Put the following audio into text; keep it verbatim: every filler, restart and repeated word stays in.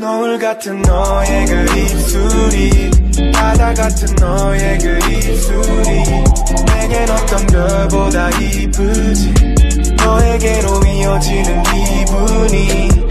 노을 같은 너의 그 입술이 바다 같은 너의 그 입술이 내겐 어떤 별보다 이쁘지 너에게로 이어지는 기분이